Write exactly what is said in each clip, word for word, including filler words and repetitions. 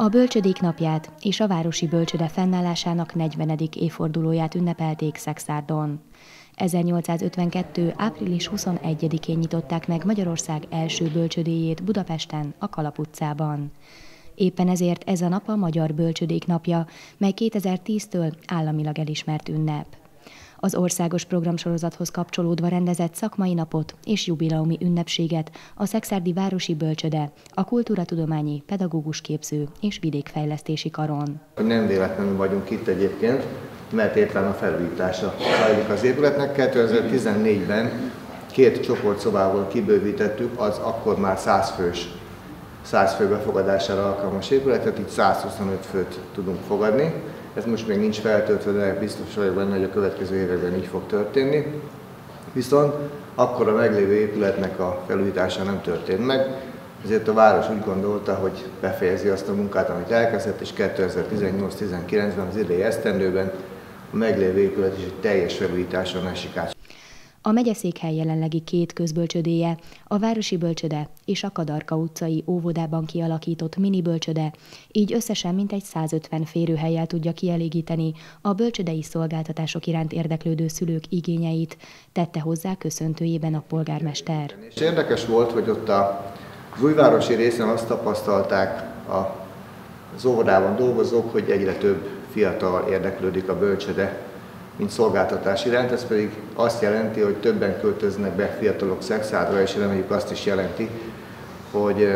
A Bölcsödék napját és a Városi Bölcsöde fennállásának negyvenedik évfordulóját ünnepelték Szexárdon. ezernyolcszázötvenkettő. április huszonegyedikén nyitották meg Magyarország első bölcsödéjét Budapesten, a Kalap utcában. Éppen ezért ez a nap a Magyar Bölcsödék napja, mely kétezer-tíztől államilag elismert ünnep. Az országos programsorozathoz kapcsolódva rendezett szakmai napot és jubileumi ünnepséget a Szexárdi Városi Bölcsöde, a Kultúratudományi Pedagógus Képző és Vidékfejlesztési Karon. Nem véletlenül vagyunk itt egyébként, mert éppen a felújítása zajlik az épületnek. kétezer-tizennégyben két csoportszobával kibővítettük az akkor már száz fős, száz fő befogadására alkalmas épületet, így százhuszonöt főt tudunk fogadni. Ez most még nincs feltöltve, de biztos vagyok benne, hogy a következő években így fog történni. Viszont akkor a meglévő épületnek a felújítása nem történt meg, ezért a város úgy gondolta, hogy befejezi azt a munkát, amit elkezdett, és kétezer-tizennyolc-tizenkilencben, az idei esztendőben a meglévő épület is egy teljes felújításon esik át. A megyeszékhely jelenlegi két közbölcsödéje, a Városi Bölcsöde és a Kadarka utcai óvodában kialakított mini bölcsöde, így összesen mintegy százötven férőhellyel tudja kielégíteni a bölcsödei szolgáltatások iránt érdeklődő szülők igényeit, tette hozzá köszöntőjében a polgármester. És érdekes volt, hogy ott az újvárosi részen azt tapasztalták az óvodában dolgozók, hogy egyre több fiatal érdeklődik a bölcsöde, mint szolgáltatás iránt, ez pedig azt jelenti, hogy többen költöznek be fiatalok Szexárdra, és reméljük azt is jelenti, hogy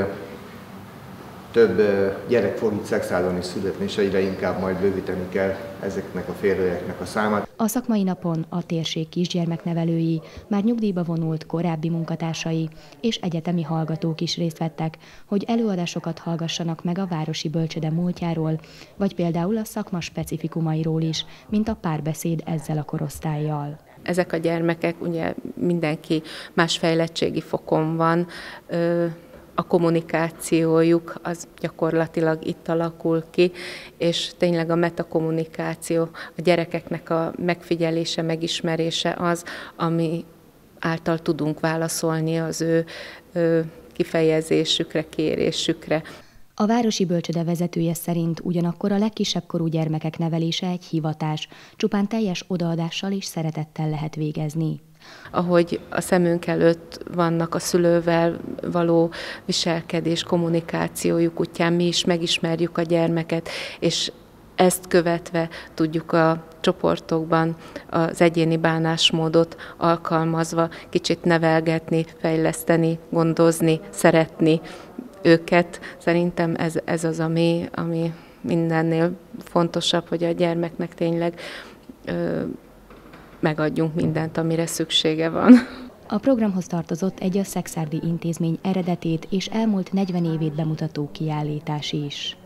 több gyerek fog itt Szexárdon is születni, és egyre inkább majd bővíteni kell ezeknek a férőhelyeknek a számát. A szakmai napon a térség kisgyermeknevelői, már nyugdíjba vonult korábbi munkatársai és egyetemi hallgatók is részt vettek, hogy előadásokat hallgassanak meg a Városi Bölcsöde múltjáról, vagy például a szakma specifikumairól is, mint a párbeszéd ezzel a korosztállyal. Ezek a gyermekek, ugye mindenki más fejlettségi fokon van, a kommunikációjuk az gyakorlatilag itt alakul ki, és tényleg a metakommunikáció, a gyerekeknek a megfigyelése, megismerése az, ami által tudunk válaszolni az ő, ő kifejezésükre, kérésükre. A Városi Bölcsöde vezetője szerint ugyanakkor a legkisebb korú gyermekek nevelése egy hivatás, csupán teljes odaadással és szeretettel lehet végezni. Ahogy a szemünk előtt vannak a szülővel való viselkedés, kommunikációjuk útján, mi is megismerjük a gyermeket, és ezt követve tudjuk a csoportokban az egyéni bánásmódot alkalmazva kicsit nevelgetni, fejleszteni, gondozni, szeretni őket. Szerintem ez, ez az, ami, ami mindennél fontosabb, hogy a gyermeknek tényleg ö, megadjunk mindent, amire szüksége van. A programhoz tartozott egy a Szexárdi Intézmény eredetét és elmúlt negyven évét bemutató kiállítás is.